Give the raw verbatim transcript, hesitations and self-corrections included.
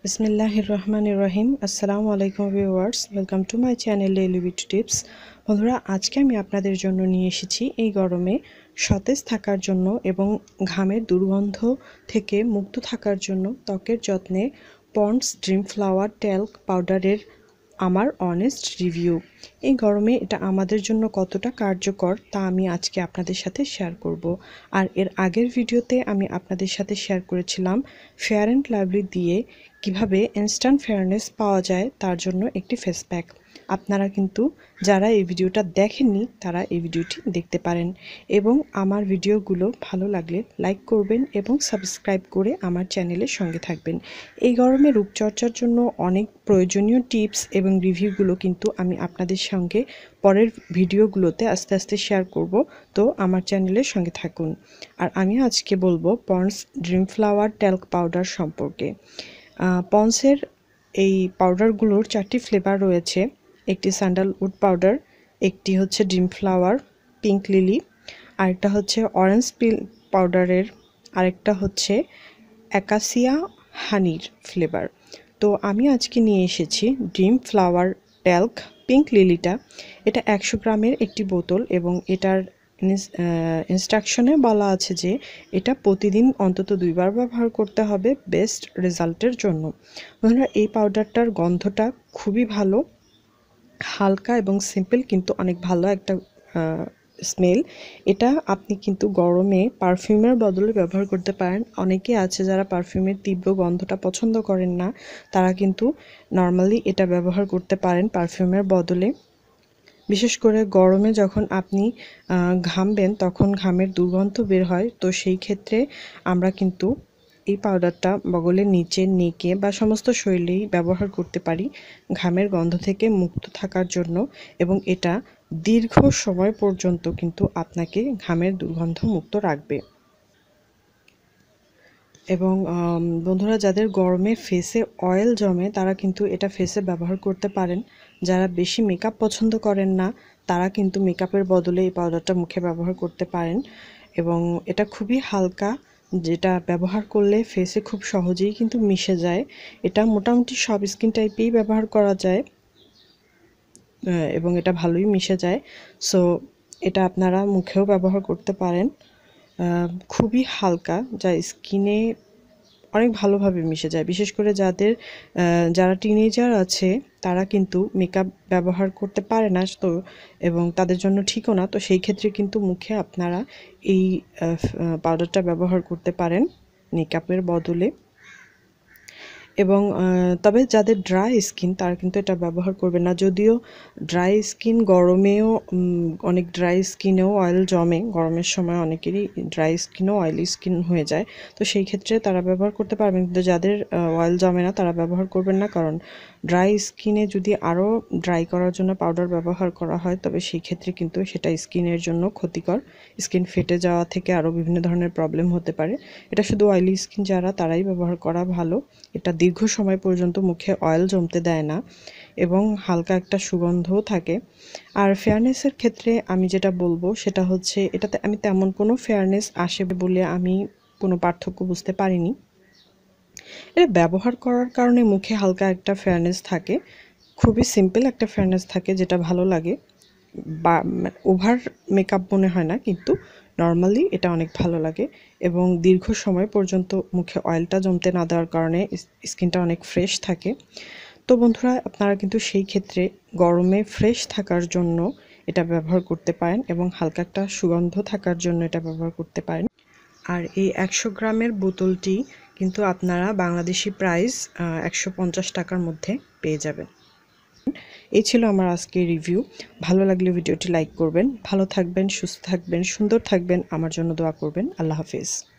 বিসমিল্লাহির রহমানির রহিম। আসসালামু আলাইকুম viewers, welcome to my channel daily beauty tips. বন্ধুরা, আজকে আমি আপনাদের জন্য নিয়ে এসেছি এই গরমে সতেজ থাকার জন্য এবং ঘামের দুর্গন্ধ থেকে মুক্ত থাকার জন্য ত্বকের যত্নে পন্ডস ড্রিম ফ্লাওয়ার ট্যাল্ক পাউডারের আমার অনেস্ট রিভিউ। এই গরমে এটা আমাদের জন্য কতটা কার্যকর তা আমি আজকে আপনাদের সাথে শেয়ার করব। আর এর আগের ভিডিওতে আমি আপনাদের সাথে শেয়ার করেছিলাম ফেয়ার অ্যান্ড লাভলি দিয়ে কিভাবে ইনস্ট্যান্ট ফেয়ারনেস পাওয়া যায় তার জন্য একটি ফেস প্যাক। আপনারা কিন্তু যারা এই ভিডিওটা দেখেননি তারা এই ভিডিওটি দেখতে পারেন এবং আমার ভিডিওগুলো ভালো লাগলে লাইক করবেন এবং সাবস্ক্রাইব করে আমার চ্যানেলের সঙ্গে থাকবেন। এই গরমে রূপচর্চার জন্য অনেক প্রয়োজনীয় টিপস এবং রিভিউগুলো কিন্তু আমি আপনাদের সঙ্গে পরের ভিডিওগুলোতে আস্তে আস্তে শেয়ার করব, তো আমার চ্যানেলের সঙ্গে থাকুন। আর আমি আজকে বলবো Pond's dream flower talc powder সম্পর্কে। পন্ডসের এই পাউডারগুলোর চারটি ফ্লেভার রয়েছে। একটি স্যান্ডালউড পাউডার, একটি হচ্ছে ড্রিম ফ্লাওয়ার পিঙ্ক লিলি, আরেকটা হচ্ছে অরেঞ্জ পিল পাউডারের, আরেকটা হচ্ছে অ্যাকাসিয়া হানির ফ্লেভার। তো আমি আজকে নিয়ে এসেছি ড্রিম ফ্লাওয়ার ট্যাল্ক পিঙ্ক লিলিটা। এটা একশো গ্রামের একটি বোতল এবং এটার ইনস্ট্রাকশনে বলা আছে যে এটা প্রতিদিন অন্তত দুইবার ব্যবহার করতে হবে বেস্ট রেজাল্টের জন্য। বন্ধুরা, এই পাউডারটার গন্ধটা খুবই ভালো, হালকা এবং সিম্পল, কিন্তু অনেক ভালো একটা স্মেল। এটা আপনি কিন্তু গরমে পারফিউমের বদলে ব্যবহার করতে পারেন। অনেকে আছে যারা পারফিউমের তীব্র গন্ধটা পছন্দ করেন না, তারা কিন্তু নর্মালি এটা ব্যবহার করতে পারেন পারফিউমের বদলে। বিশেষ করে গরমে যখন আপনি ঘামবেন তখন ঘামের দুর্গন্ধ বের হয়, তো সেই ক্ষেত্রে আমরা কিন্তু এই পাউডারটা বগলের নিচে, নেকে বা সমস্ত শরীরেই ব্যবহার করতে পারি ঘামের গন্ধ থেকে মুক্ত থাকার জন্য, এবং এটা দীর্ঘ সময় পর্যন্ত কিন্তু আপনাকে ঘামের দুর্গন্ধ মুক্ত রাখবে। এবং বন্ধুরা, যাদের গরমে ফেসে অয়েল জমে তারা কিন্তু এটা ফেসে ব্যবহার করতে পারেন। যারা বেশি মেকআপ পছন্দ করেন না তারা কিন্তু মেকআপের বদলে এই পাউডারটা মুখে ব্যবহার করতে পারেন। এবং এটা খুবই হালকা, যেটা ব্যবহার করলে ফেসে খুব সহজেই কিন্তু মিশে যায়। এটা মোটামুটি সব স্কিন টাইপেই ব্যবহার করা যায় এবং এটা ভালোই মিশে যায়। সো এটা আপনারা মুখেও ব্যবহার করতে পারেন। খুবই হালকা, যা স্কিনে অনেক ভালোভাবে মিশে যায়। বিশেষ করে যাদের যারা টিনেজার আছে তারা কিন্তু মেকআপ ব্যবহার করতে পারে না, তো এবং তাদের জন্য ঠিকও না, তো সেই ক্ষেত্রে কিন্তু মুখে আপনারা এই পাউডারটা ব্যবহার করতে পারেন মেকআপের বদলে। এবং তবে যাদের ড্রাই স্কিন তারা কিন্তু এটা ব্যবহার করবে না। যদিও ড্রাই স্কিন গরমেও অনেক ড্রাই স্কিনেও অয়েল জমে, গরমের সময় অনেকেরই ড্রাই স্কিনও অয়েলি স্কিন হয়ে যায়, তো সেই ক্ষেত্রে তারা ব্যবহার করতে পারবেন। কিন্তু যাদের অয়েল জমে না তারা ব্যবহার করবেন না, কারণ ড্রাই স্কিনে যদি আরও ড্রাই করার জন্য পাউডার ব্যবহার করা হয় তবে সেই ক্ষেত্রে কিন্তু সেটা স্কিনের জন্য ক্ষতিকর। স্কিন ফেটে যাওয়া থেকে আরও বিভিন্ন ধরনের প্রবলেম হতে পারে। এটা শুধু অয়েলি স্কিন যারা তারাই ব্যবহার করা ভালো। এটা দীর্ঘ সময় পর্যন্ত মুখে অয়েল জমতে দেয় না এবং হালকা একটা সুগন্ধও থাকে। আর ফেয়ারনেসের ক্ষেত্রে আমি যেটা বলবো সেটা হচ্ছে এটাতে আমি তেমন কোনো ফেয়ারনেস আসে বলে আমি কোনো পার্থক্য বুঝতে পারিনি। এটা ব্যবহার করার কারণে মুখে হালকা একটা ফেয়ারনেস থাকে, খুবই সিম্পল একটা ফেয়ারনেস থাকে যেটা ভালো লাগে, বা ওভার মেকআপ মনে হয় না, কিন্তু নর্মালি এটা অনেক ভালো লাগে এবং দীর্ঘ সময় পর্যন্ত মুখে অয়েলটা জমতে না দেওয়ার কারণে স্কিনটা অনেক ফ্রেশ থাকে। তো বন্ধুরা, আপনারা কিন্তু সেই ক্ষেত্রে গরমে ফ্রেশ থাকার জন্য এটা ব্যবহার করতে পারেন এবং হালকা একটা সুগন্ধ থাকার জন্য এটা ব্যবহার করতে পারেন। আর এই একশো গ্রামের বোতলটি কিন্তু আপনারা বাংলাদেশি প্রাইস একশো পঞ্চাশ টাকার মধ্যে পেয়ে যাবেন। এই ছিল আমার আজকের রিভিউ। ভালো লাগলে ভিডিওটি লাইক করবেন। ভালো থাকবেন, সুস্থ থাকবেন, সুন্দর থাকবেন, আমার জন্য দোয়া করবেন। আল্লাহ হাফিজ।